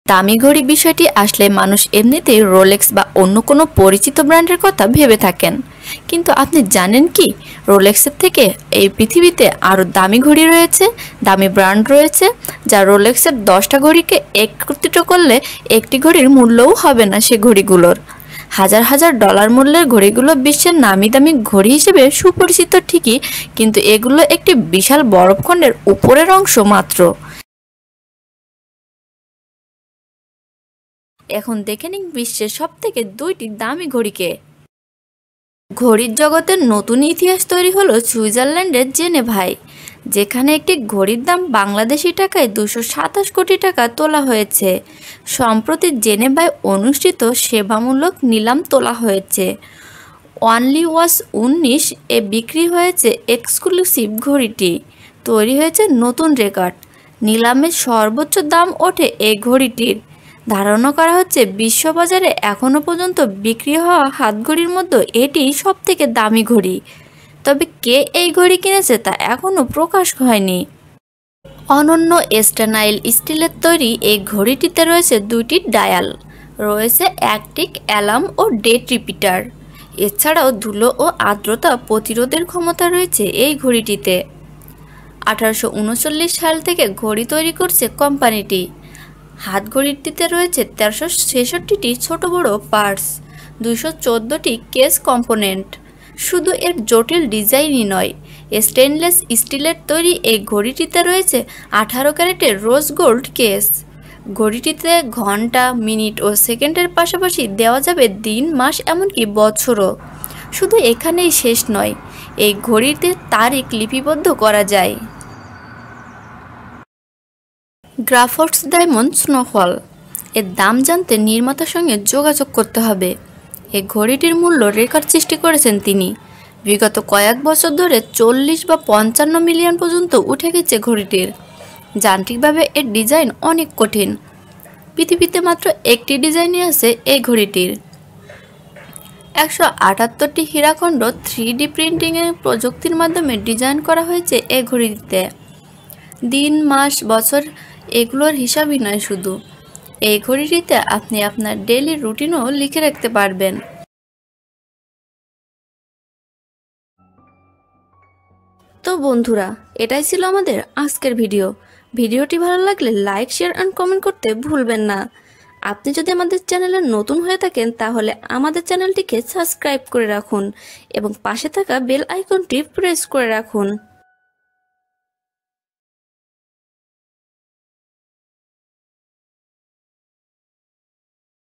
দামি ঘড়ি বিষয়টি আসলে মানুষ এমনিতেই রোলেক্স বা অন্য কোনো পরিচিত ব্র্যান্ডের কথা ভেবে থাকেন, কিন্তু আপনি জানেন কি রোলেক্সের থেকে এই পৃথিবীতে আরও দামি ঘড়ি রয়েছে, দামি ব্র্যান্ড রয়েছে, যা রোলেক্সের 10টা ঘড়িকে একত্রিত করলে একটি ঘড়ির মূল্যও হবে না সে ঘড়িগুলোর। হাজার হাজার ডলার মূল্যের ঘড়িগুলো বিশ্বের নামি দামি ঘড়ি হিসেবে সুপরিচিত ঠিকই, কিন্তু এগুলো একটি বিশাল বরফখণ্ডের উপরের অংশ মাত্র। এখন দেখে নিন বিশ্বের সবথেকে 2টি দামি ঘড়িকে। ঘড়ির জগতের নতুন ইতিহাস তৈরি হলো সুইজারল্যান্ডের জেনেভায়, যেখানে একটি ঘড়ির দাম বাংলাদেশি টাকায় 227 কোটি টাকা তোলা হয়েছে। সম্প্রতি জেনেভায় অনুষ্ঠিত সেবামূলক নিলাম তোলা হয়েছে। অনলি ওয়াচ 19 এ বিক্রি হয়েছে এক্সক্লুসিভ ঘড়িটি। তৈরি হয়েছে নতুন রেকর্ড, নিলামের সর্বোচ্চ দাম ওঠে এই ঘড়িটির। ধারণা করা হচ্ছে বিশ্ববাজারে এখনও পর্যন্ত বিক্রি হওয়া হাতঘড়ির মধ্যে এটি সবথেকে দামি ঘড়ি। তবে কে এই ঘড়ি কিনেছে তা এখনও প্রকাশ হয়নি। অনন্য স্টেনলেস স্টিলের তৈরি এই ঘড়িটিতে রয়েছে 2টি ডায়াল, রয়েছে একটিক অ্যালার্ম ও ডেট রিপিটার। এছাড়াও ধুলো ও আর্দ্রতা প্রতিরোধের ক্ষমতা রয়েছে এই ঘড়িটিতে। 1839 সাল থেকে ঘড়ি তৈরি করছে কোম্পানিটি। হাতঘড়িটিতে রয়েছে 1366টি ছোট বড় পার্টস, 214টি কেস কম্পোনেন্ট। শুধু এর জটিল ডিজাইনই নয়, স্টেনলেস স্টিলের তৈরি এই ঘড়িটিতে রয়েছে 18 ক্যারেটের রোজ গোল্ড কেস। ঘড়িটিতে ঘন্টা, মিনিট ও সেকেন্ডের পাশাপাশি দেওয়া যাবে দিন, মাস, এমনকি বছরও। শুধু এখানেই শেষ নয়, এই ঘড়িতে তারিখ লিপিবদ্ধ করা যায়। গ্রাফটস ডায়মন্ড স্নোফল, এর দাম জানতে নির্মাতার সঙ্গে যোগাযোগ করতে হবে। এই ঘড়িটির মূল্য রেকর্ড সৃষ্টি করেছেন তিনি। বিগত কয়েক বছর ধরে 40 বা 55 মিলিয়ন পর্যন্ত উঠে গেছে ঘড়িটির। যান্ত্রিকভাবে এর ডিজাইন অনেক কঠিন। পৃথিবীতে মাত্র একটি ডিজাইনই আছে এই ঘড়িটির। 178টি হীরাখণ্ড 3D প্রিন্টিংয়ের প্রযুক্তির মাধ্যমে ডিজাইন করা হয়েছে এই ঘড়িটিতে। দিন, মাস, বছর এগুলোর হিসাবই নয় শুধু, এই ঘড়িটিতে আপনি আপনার ডেইলি রুটিনও লিখে রাখতে পারবেন। তো বন্ধুরা, এটাই ছিল আমাদের আজকের ভিডিওটি ভালো লাগলে লাইক, শেয়ার অ্যান্ড কমেন্ট করতে ভুলবেন না। আপনি যদি আমাদের চ্যানেলে নতুন হয়ে থাকেন তাহলে আমাদের চ্যানেলটিকে সাবস্ক্রাইব করে রাখুন এবং পাশে থাকা বেল আইকনটি প্রেস করে রাখুন।